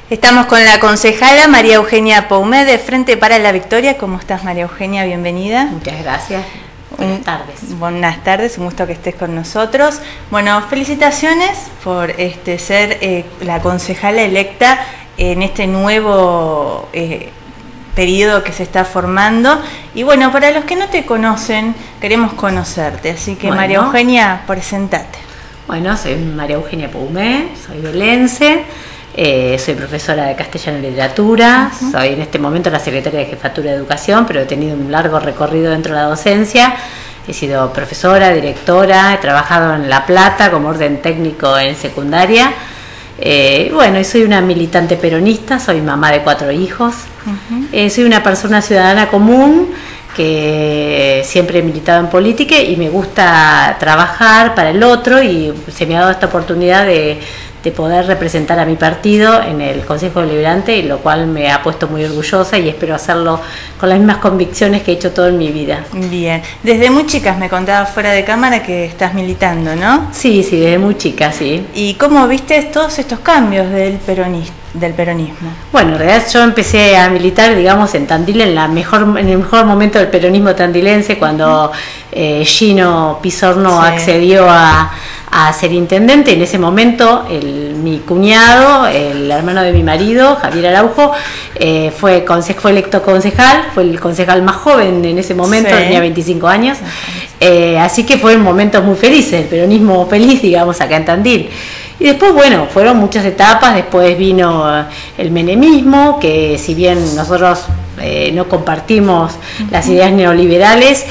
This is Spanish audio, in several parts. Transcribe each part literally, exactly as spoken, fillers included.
Estamos con la concejala María Eugenia Poumé de Frente para la Victoria. ¿Cómo estás, María Eugenia? Bienvenida. Muchas gracias. Buenas tardes. Buenas tardes, un gusto que estés con nosotros. Bueno, felicitaciones por este ser eh, la concejala electa en este nuevo eh, periodo que se está formando. Y bueno, para los que no te conocen, queremos conocerte. Así que bueno, María Eugenia, presentate. Bueno, soy María Eugenia Poumé, soy belense. Eh, soy profesora de castellano y literatura, uh-huh. Soy en este momento la secretaria de Jefatura de Educación, pero he tenido un largo recorrido dentro de la docencia. He sido profesora, directora, he trabajado en La Plata como orden técnico en secundaria. Eh, bueno, y soy una militante peronista, soy mamá de cuatro hijos. Uh-huh. eh, soy una persona ciudadana común que siempre he militado en política y me gusta trabajar para el otro, y se me ha dado esta oportunidad de de poder representar a mi partido en el Consejo Deliberante, y lo cual me ha puesto muy orgullosa y espero hacerlo con las mismas convicciones que he hecho todo en mi vida. Bien, desde muy chicas me contabas fuera de cámara que estás militando, ¿no? Sí, sí, desde muy chica, sí. ¿Y cómo viste todos estos cambios del peronismo? del peronismo? Bueno, en realidad yo empecé a militar, digamos, en Tandil en, la mejor, en el mejor momento del peronismo tandilense, cuando eh, Gino Pisorno sí. accedió a, a ser intendente. En ese momento el, mi cuñado, el hermano de mi marido, Javier Araujo, eh, fue, conse fue electo concejal, fue el concejal más joven en ese momento, sí. tenía veinticinco años, eh, así que fueron momentos muy felices, el peronismo feliz, digamos, acá en Tandil. Y después, bueno, fueron muchas etapas. Después vino el menemismo, que si bien nosotros eh, no compartimos uh-huh. las ideas neoliberales,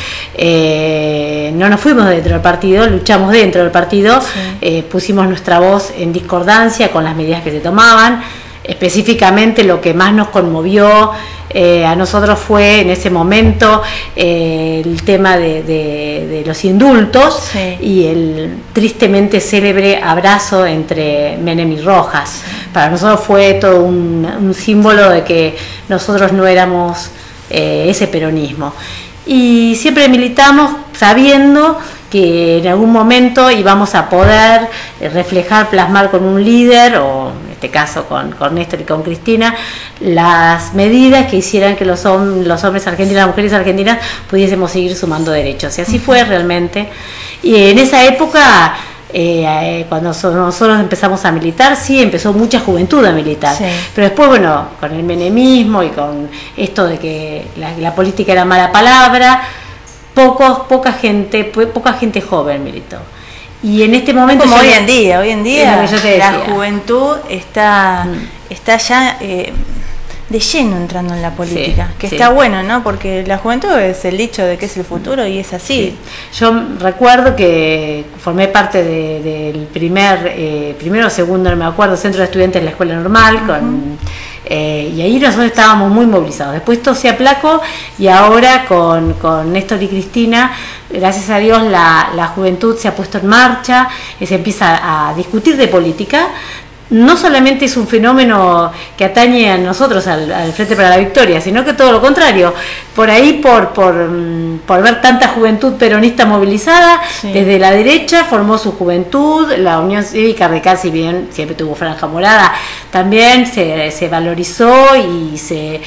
eh, no nos fuimos dentro del partido, luchamos dentro del partido, sí. eh, pusimos nuestra voz en discordancia con las medidas que se tomaban. Específicamente lo que más nos conmovió eh, a nosotros fue en ese momento eh, el tema de, de, de los indultos, sí. y el tristemente célebre abrazo entre Menem y Rojas. Sí. Para nosotros fue todo un, un símbolo de que nosotros no éramos eh, ese peronismo. Y siempre militamos sabiendo que en algún momento íbamos a poder reflejar, plasmar con un líder, o en este caso con, con Néstor y con Cristina, las medidas que hicieran que los, hom los hombres argentinos, las mujeres argentinas pudiésemos seguir sumando derechos. Y así fue realmente. Y en esa época, eh, eh, cuando so nosotros empezamos a militar, sí, empezó mucha juventud a militar. Sí. Pero después, bueno, con el menemismo y con esto de que la, la política era mala palabra, Pocos, poca gente, poca gente joven militó. Y en este momento, como hoy en día, hoy en día la juventud está, mm. está ya eh, de lleno entrando en la política, sí, que sí. está bueno, ¿no? Porque la juventud es el dicho de que es el futuro, y es así. Sí. Yo recuerdo que formé parte del de, de primer, eh, primero o segundo, no me acuerdo, centro de estudiantes de la escuela normal, uh-huh. con Eh, y ahí nosotros estábamos muy movilizados. Después esto se aplacó, y ahora con, con Néstor y Cristina, gracias a Dios, la, la juventud se ha puesto en marcha, y se empieza a discutir de política. No solamente es un fenómeno que atañe a nosotros, al, al Frente para la Victoria, sino que todo lo contrario. Por ahí, por, por, por ver tanta juventud peronista movilizada, sí. desde la derecha formó su juventud, la Unión Cívica Radical, si bien siempre tuvo franja morada, también se, se valorizó y se,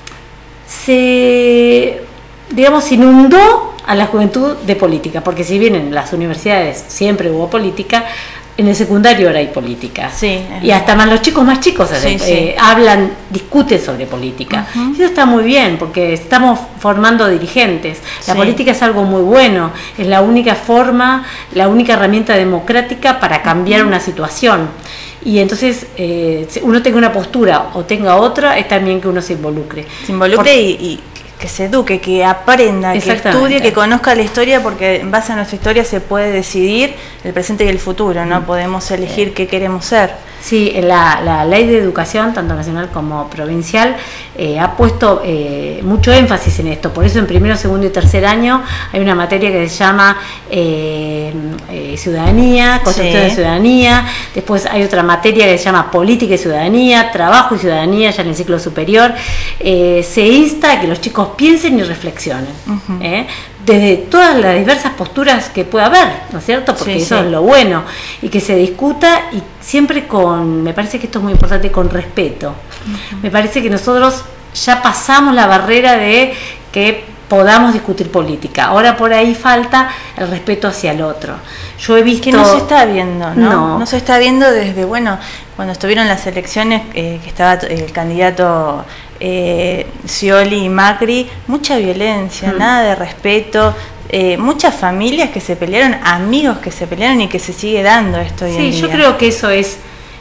se, digamos, inundó a la juventud de política, porque si bien en las universidades siempre hubo política, en el secundario ahora hay política, sí, y hasta más los chicos más chicos sí, eh, sí. hablan, discuten sobre política. Uh-huh. Eso está muy bien, porque estamos formando dirigentes. La sí. política es algo muy bueno, es la única forma, la única herramienta democrática para cambiar uh-huh. una situación. Y entonces, eh, uno tenga una postura o tenga otra, es también que uno se involucre. Se involucre Por, y, y que se eduque, que aprenda, que estudie, que conozca la historia, porque en base a nuestra historia se puede decidir el presente y el futuro, ¿no? Mm. Podemos elegir eh. qué queremos ser. Sí, la, la ley de educación, tanto nacional como provincial, eh, ha puesto eh, mucho énfasis en esto. Por eso en primero, segundo y tercer año hay una materia que se llama eh, eh, ciudadanía, construcción sí. de ciudadanía. Después hay otra materia que se llama política y ciudadanía, trabajo y ciudadanía, ya en el ciclo superior. Eh, se insta a que los chicos piensen y reflexionen. Uh-huh. ¿eh? desde todas las diversas posturas que pueda haber, ¿no es cierto? Porque sí, eso sí. es lo bueno, y que se discuta y siempre con, me parece que esto es muy importante, con respeto. Uh-huh. Me parece que nosotros ya pasamos la barrera de que podamos discutir política. Ahora por ahí falta el respeto hacia el otro. Yo he visto... Que no se está viendo, ¿no? No, no se está viendo desde, bueno, cuando estuvieron las elecciones, eh, que estaba el candidato eh, Scioli y Macri, mucha violencia, mm. nada de respeto, eh, muchas familias que se pelearon, amigos que se pelearon y que se sigue dando esto hoy sí, en día. Sí, yo creo que eso es...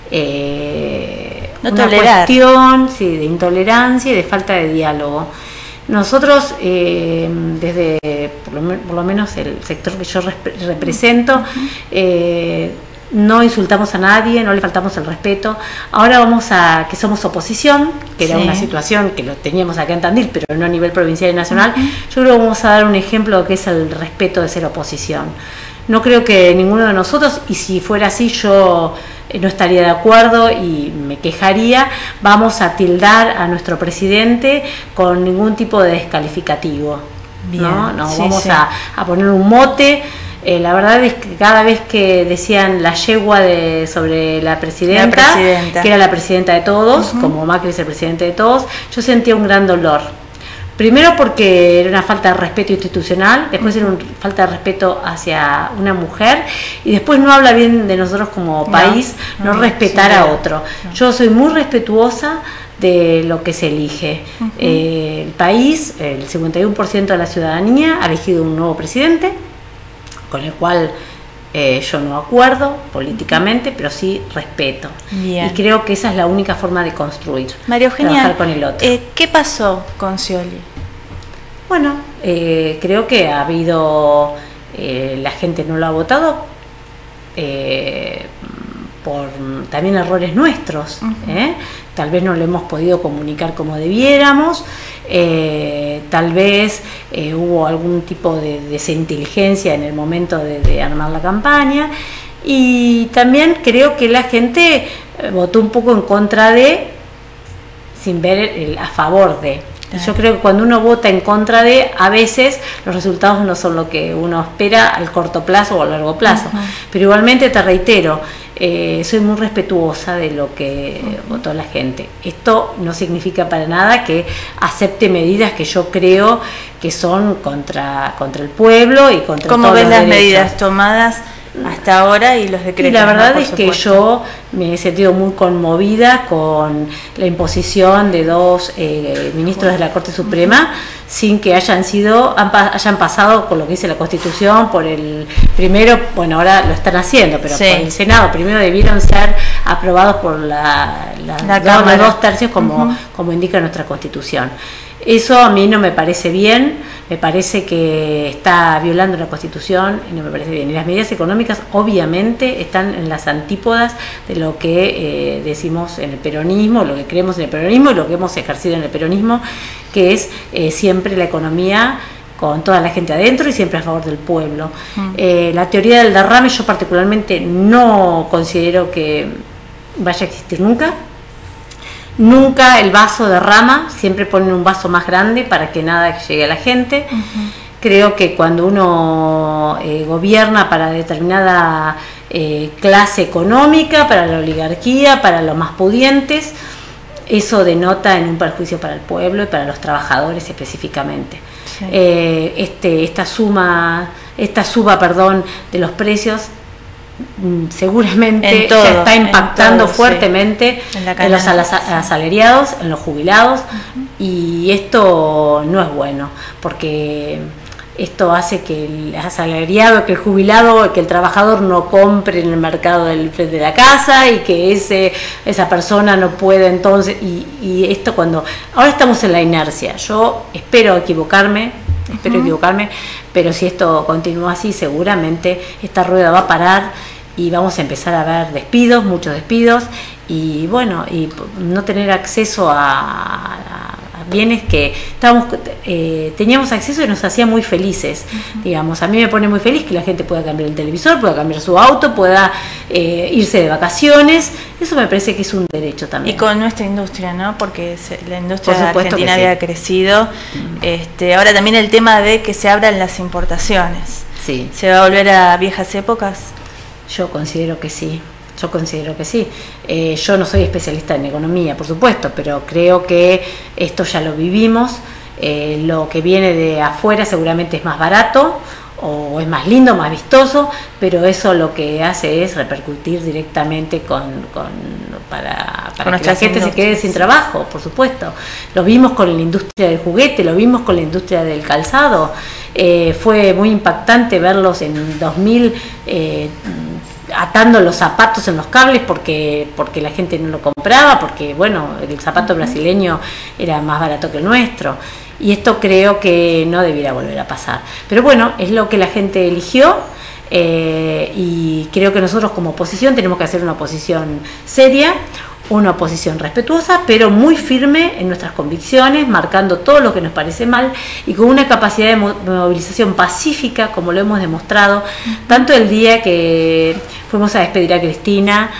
Eh, no una tolerar. cuestión sí, de intolerancia y de falta de diálogo. Nosotros, eh, desde por lo, por lo menos el sector que yo rep- represento, uh-huh. eh, no insultamos a nadie, no le faltamos el respeto. Ahora vamos a, que somos oposición, que era sí. una situación que lo teníamos acá en Tandil, pero no a nivel provincial y nacional, uh-huh. yo creo que vamos a dar un ejemplo de lo que es el respeto de ser oposición. No creo que ninguno de nosotros, y si fuera así yo no estaría de acuerdo y me quejaría, vamos a tildar a nuestro presidente con ningún tipo de descalificativo. Bien, ¿no? No sí, vamos sí. A, a poner un mote. Eh, la verdad es que cada vez que decían la yegua de, sobre la presidenta, la presidenta, que era la presidenta de todos, uh-huh. como Macri es el presidente de todos, yo sentía un gran dolor. Primero porque era una falta de respeto institucional, después era una falta de respeto hacia una mujer y después no habla bien de nosotros como país, no, no, no respetar sí, a otro. No. Yo soy muy respetuosa de lo que se elige. Uh-huh. Eh, el país, el cincuenta y uno por ciento de la ciudadanía ha elegido un nuevo presidente, con el cual eh, yo no acuerdo políticamente, pero sí respeto. Bien. Y creo que esa es la única forma de construir. María Eugenia, trabajar con el otro. Eh, ¿qué pasó con Scioli? Bueno, eh, creo que ha habido, eh, la gente no lo ha votado eh, por también errores nuestros, uh-huh. ¿eh? Tal vez no lo hemos podido comunicar como debiéramos, eh, tal vez eh, hubo algún tipo de desinteligencia en el momento de, de armar la campaña y también creo que la gente votó un poco en contra de, sin ver el, a favor de. Yo creo que cuando uno vota en contra de, a veces los resultados no son lo que uno espera al corto plazo o a largo plazo. Uh-huh. Pero igualmente te reitero, eh, soy muy respetuosa de lo que uh-huh. votó la gente. Esto no significa para nada que acepte medidas que yo creo que son contra, contra el pueblo y contra ¿Cómo todos ves los las derechos. Medidas tomadas hasta ahora y los decretos? Y la verdad ¿no? es que yo me he sentido muy conmovida con la imposición de dos eh, ministros de la Corte Suprema, uh-huh. sin que hayan sido han, hayan pasado con lo que dice la Constitución por el primero, bueno, ahora lo están haciendo, pero sí. por el Senado primero debieron ser aprobados por la, la, la dos, los dos tercios como, uh-huh. como indica nuestra Constitución. Eso a mí no me parece bien, me parece que está violando la Constitución y no me parece bien. Y las medidas económicas obviamente están en las antípodas de lo que eh, decimos en el peronismo, lo que creemos en el peronismo y lo que hemos ejercido en el peronismo, que es eh, siempre la economía con toda la gente adentro y siempre a favor del pueblo. Mm. Eh, la teoría del derrame yo particularmente no considero que vaya a existir nunca. Nunca el vaso derrama, siempre ponen un vaso más grande para que nada llegue a la gente. Uh-huh. Creo que cuando uno eh, gobierna para determinada eh, clase económica, para la oligarquía, para los más pudientes, eso denota en un perjuicio para el pueblo y para los trabajadores específicamente. Sí. Eh, este, esta suma, esta suba, perdón, de los precios seguramente todo, ya está impactando todo, fuertemente sí. en, en los asalariados, en los jubilados, uh-huh. y esto no es bueno porque esto hace que el asalariado, que el jubilado, que el trabajador no compre en el mercado del frente de la casa y que ese esa persona no pueda entonces y, y esto cuando ahora estamos en la inercia. Yo espero equivocarme espero uh-huh. equivocarme, pero si esto continúa así, seguramente esta rueda va a parar y vamos a empezar a ver despidos, muchos despidos, y bueno, y no tener acceso a, a, a bienes que estábamos, eh, teníamos acceso y nos hacía muy felices. Uh-huh. Digamos, a mí me pone muy feliz que la gente pueda cambiar el televisor, pueda cambiar su auto, pueda eh, irse de vacaciones. Eso me parece que es un derecho también. Y con nuestra industria, ¿no? Porque se, la industria argentina había sí. crecido. Uh-huh. Este, ahora también el tema de que se abran las importaciones. Sí. ¿Se va a volver a viejas épocas? Yo considero que sí. Yo considero que sí. Eh, yo no soy especialista en economía, por supuesto, pero creo que esto ya lo vivimos. Eh, lo que viene de afuera seguramente es más barato o es más lindo, más vistoso, pero eso lo que hace es repercutir directamente con, con para, para que la gente se quede sin trabajo, por supuesto. Lo vimos con la industria del juguete, lo vimos con la industria del calzado. Eh, fue muy impactante verlos en dos mil eh, atando los zapatos en los cables porque porque la gente no lo compraba, porque bueno, el zapato brasileño era más barato que el nuestro. Y esto creo que no debiera volver a pasar. Pero bueno, es lo que la gente eligió, eh, y creo que nosotros como oposición tenemos que hacer una oposición seria, una oposición respetuosa, pero muy firme en nuestras convicciones, marcando todo lo que nos parece mal y con una capacidad de movilización pacífica, como lo hemos demostrado, tanto el día que fuimos a despedir a Cristina,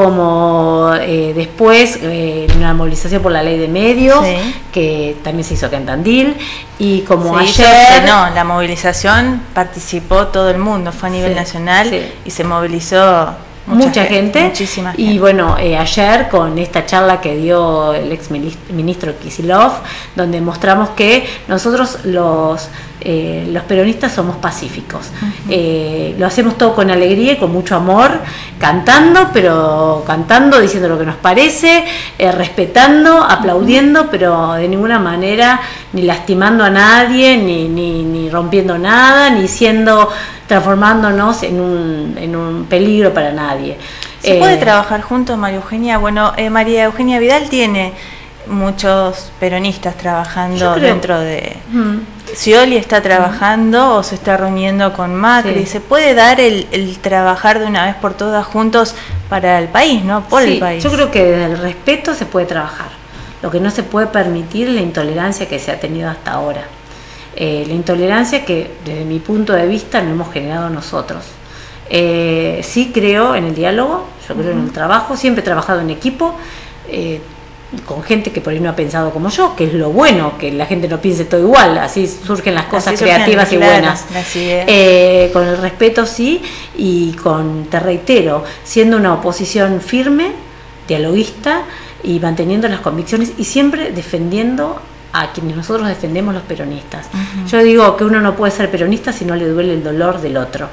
como eh, después eh, una movilización por la ley de medios, sí. que también se hizo acá en Tandil, y como sí, ayer... No, la movilización participó todo el mundo, fue a nivel sí, nacional sí. y se movilizó mucha, mucha gente, gente, muchísima gente. Y bueno, eh, ayer con esta charla que dio el ex ministro Kicillof, donde mostramos que nosotros los... Eh, los peronistas somos pacíficos, uh-huh. eh, lo hacemos todo con alegría y con mucho amor, cantando, pero cantando, diciendo lo que nos parece, eh, respetando, aplaudiendo, uh-huh. pero de ninguna manera ni lastimando a nadie, ni, ni, ni rompiendo nada, ni siendo, transformándonos en un, en un peligro para nadie. ¿Se eh, puede trabajar juntos, María Eugenia? Bueno, eh, María Eugenia Vidal tiene muchos peronistas trabajando dentro de... Uh-huh. Scioli está trabajando o se está reuniendo con Macri. Sí. ¿Se puede dar el, el trabajar de una vez por todas juntos para el país, no? Por sí, el país. Yo creo que desde el respeto se puede trabajar. Lo que no se puede permitir es la intolerancia que se ha tenido hasta ahora. Eh, la intolerancia que desde mi punto de vista no hemos generado nosotros. Eh, sí creo en el diálogo, yo creo uh-huh. en el trabajo, siempre he trabajado en equipo. Eh, con gente que por ahí no ha pensado como yo, que es lo bueno, que la gente no piense todo igual, así surgen las cosas así creativas surgen, y claro, buenas. Eh, con el respeto sí, y con, te reitero, siendo una oposición firme, dialoguista y manteniendo las convicciones y siempre defendiendo a quienes nosotros defendemos los peronistas. Uh-huh. Yo digo que uno no puede ser peronista si no le duele el dolor del otro.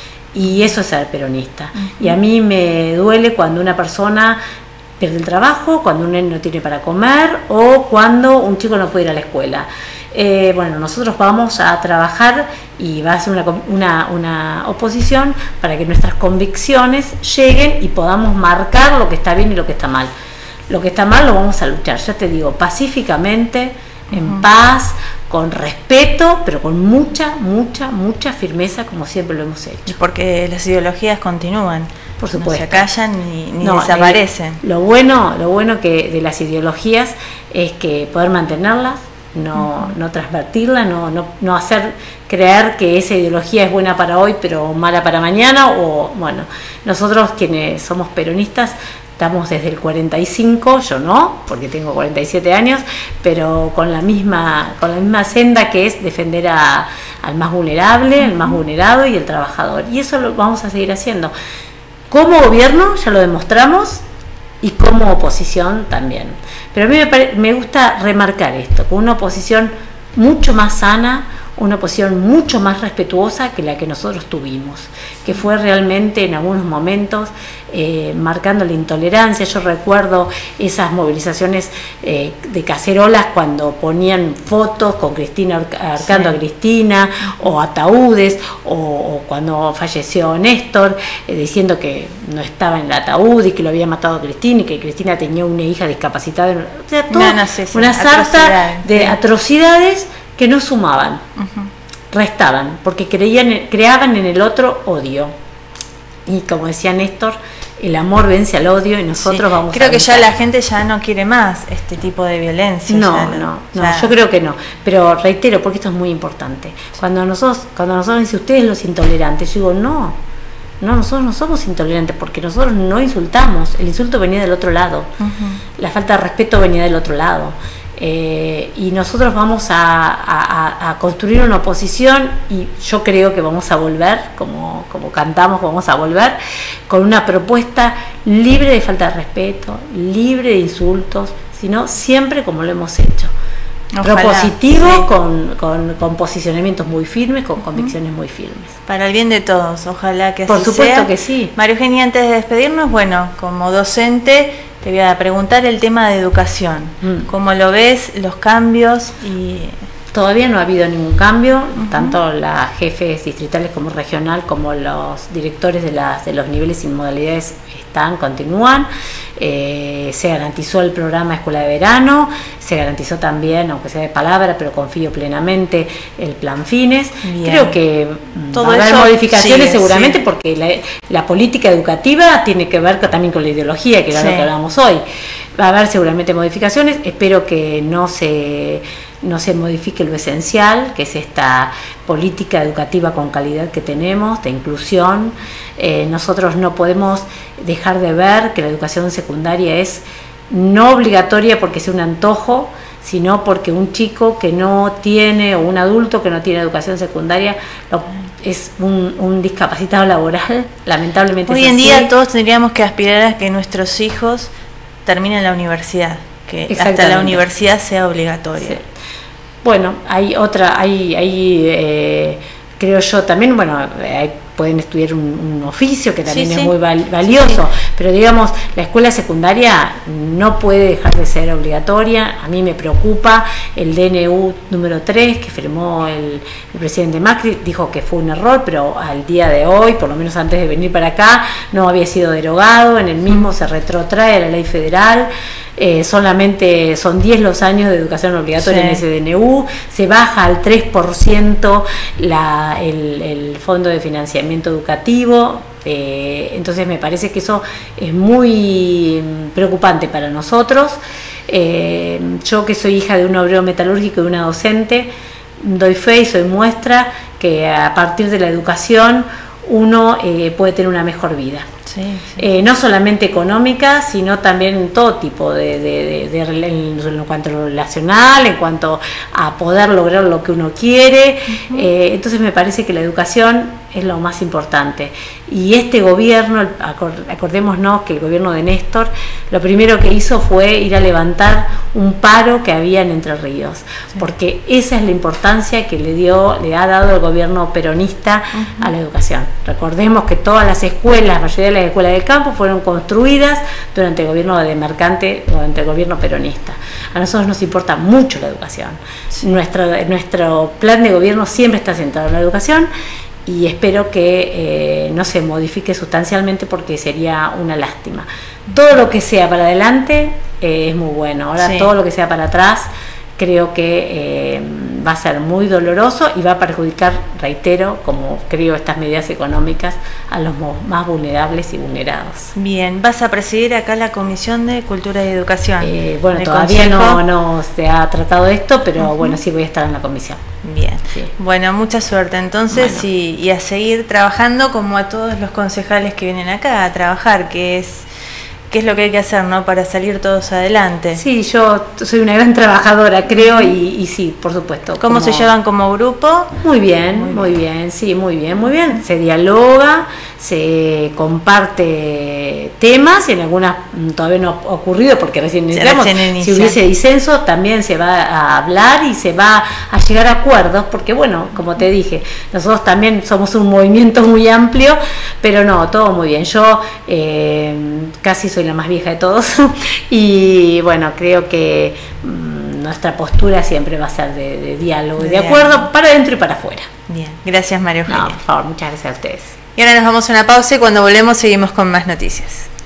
Y eso es ser peronista. Uh-huh. Y a mí me duele cuando una persona pierde el trabajo, cuando un nene no tiene para comer o cuando un chico no puede ir a la escuela. Eh, bueno, nosotros vamos a trabajar y va a ser una, una, una oposición para que nuestras convicciones lleguen y podamos marcar lo que está bien y lo que está mal. Lo que está mal lo vamos a luchar, ya te digo, pacíficamente, en uh-huh. paz, con respeto, pero con mucha, mucha, mucha firmeza, como siempre lo hemos hecho. Porque las ideologías continúan. Por supuesto. No se callan ni, ni no, desaparecen. Eh, lo bueno, lo bueno que de las ideologías es que poder mantenerlas, no, uh-huh. no transvertirlas, no, no, no hacer creer que esa ideología es buena para hoy pero mala para mañana. O bueno, nosotros quienes somos peronistas estamos desde el cuarenta y cinco, yo no, porque tengo cuarenta y siete años, pero con la misma, con la misma senda que es defender a, al más vulnerable, el más vulnerado y el trabajador. Y eso lo vamos a seguir haciendo. Como gobierno ya lo demostramos y como oposición también. Pero a mí me, pare, me gusta remarcar esto, con una oposición mucho más sana, una oposición mucho más respetuosa que la que nosotros tuvimos, que fue realmente en algunos momentos eh, marcando la intolerancia. Yo recuerdo esas movilizaciones eh, de cacerolas cuando ponían fotos con Cristina ahorcando sí. a Cristina, o ataúdes, o, o cuando falleció Néstor, eh, diciendo que no estaba en el ataúd y que lo había matado Cristina y que Cristina tenía una hija discapacitada. O sea, todo, no, no sé, sí, una sarta de sí. atrocidades que no sumaban, uh-huh. restaban, porque creían, creaban en el otro odio. Y como decía Néstor, el amor vence al odio y nosotros sí. vamos creo a que ya la gente ya no quiere más este tipo de violencia. No, ya no, no, ya. yo creo que no, pero reitero, porque esto es muy importante, cuando nosotros, cuando nosotros dicen ustedes los intolerantes, yo digo no, no, nosotros no somos intolerantes porque nosotros no insultamos, el insulto venía del otro lado, uh-huh. la falta de respeto venía del otro lado. Eh, y nosotros vamos a, a, a construir una oposición y yo creo que vamos a volver, como, como cantamos, vamos a volver con una propuesta libre de falta de respeto, libre de insultos, sino siempre como lo hemos hecho. Ojalá, propositivo, sí. con, con, con posicionamientos muy firmes, con convicciones muy firmes. Para el bien de todos, ojalá que así sea. Por supuesto que sí. María Eugenia, antes de despedirnos, bueno, como docente, te voy a preguntar el tema de educación. Mm. ¿Cómo lo ves, los cambios? Y todavía no ha habido ningún cambio, uh-huh. tanto las jefes distritales como regional, como los directores de, las, de los niveles y modalidades están, continúan. Eh, se garantizó el programa Escuela de Verano, se garantizó también, aunque sea de palabra, pero confío plenamente, el plan Fines. Bien. Creo que todo va a haber modificaciones sigue, seguramente, sí. porque la, la política educativa tiene que ver también con la ideología, que era sí. lo que hablamos hoy. Va a haber seguramente modificaciones, espero que no se... no se modifique lo esencial, que es esta política educativa con calidad que tenemos, de inclusión. Eh, nosotros no podemos dejar de ver que la educación secundaria es no obligatoria porque sea un antojo, sino porque un chico que no tiene, o un adulto que no tiene educación secundaria, lo, es un, un discapacitado laboral, lamentablemente. Hoy es en así. día todos tendríamos que aspirar a que nuestros hijos terminen la universidad, que hasta la universidad sea obligatoria. Sí. Bueno, hay otra, hay, hay eh, creo yo también, bueno, hay, pueden estudiar un, un oficio que también sí, es sí. muy val, valioso, sí, sí. pero digamos, la escuela secundaria no puede dejar de ser obligatoria. A mí me preocupa el D N U número tres que firmó el, el presidente Macri, dijo que fue un error, pero al día de hoy, por lo menos antes de venir para acá, no había sido derogado, en el mismo se retrotrae a la ley federal. Eh, solamente son diez los años de educación obligatoria sí. en ese D N U, se baja al tres por ciento la, el, el fondo de financiamiento educativo, eh, entonces me parece que eso es muy preocupante para nosotros. Eh, yo que soy hija de un obrero metalúrgico y de una docente, doy fe y soy muestra que a partir de la educación uno eh, puede tener una mejor vida. Sí, sí. Eh, no solamente económica, sino también en todo tipo de, de, de, de, de en, en cuanto a lo relacional, en cuanto a poder lograr lo que uno quiere. Uh-huh. Eh, entonces me parece que la educación es lo más importante. Y este gobierno, acordémonos que el gobierno de Néstor, lo primero que hizo fue ir a levantar un paro que había en Entre Ríos, sí. porque esa es la importancia que le dio, le ha dado el gobierno peronista uh-huh. a la educación. Recordemos que todas las escuelas, la mayoría de las escuelas del campo fueron construidas durante el gobierno de Mercante, durante el gobierno peronista. A nosotros nos importa mucho la educación. Sí. Nuestro, nuestro plan de gobierno siempre está centrado en la educación, y espero que eh, no se modifique sustancialmente porque sería una lástima. Todo lo que sea para adelante eh, es muy bueno, ahora sí. todo lo que sea para atrás creo que eh, va a ser muy doloroso y va a perjudicar, reitero, como creo estas medidas económicas, a los más vulnerables y vulnerados. Bien, ¿vas a presidir acá la Comisión de Cultura y Educación? Eh, bueno, todavía no, no se ha tratado esto, pero uh-huh. bueno, sí voy a estar en la comisión. Bien, sí. Bueno, mucha suerte entonces bueno. y, y a seguir trabajando como a todos los concejales que vienen acá a trabajar, que es... ¿Qué es lo que hay que hacer, no, para salir todos adelante? Sí, yo soy una gran trabajadora, creo, y, y sí, por supuesto. ¿Cómo como... se llevan como grupo? Muy bien, muy, muy bien. bien, sí, muy bien, muy bien. Se dialoga, se comparte temas, en algunas todavía no ha ocurrido porque recién entramos. Si hubiese disenso, también se va a hablar y se va a llegar a acuerdos, porque bueno, como te dije, nosotros también somos un movimiento muy amplio, pero no, todo muy bien. Yo eh, casi soy la más vieja de todos y bueno, creo que mmm, nuestra postura siempre va a ser de, de diálogo y de acuerdo para adentro y para afuera. Bien, gracias María Eugenia. No, por favor, muchas gracias a ustedes. Y ahora nos vamos a una pausa y cuando volvemos seguimos con más noticias.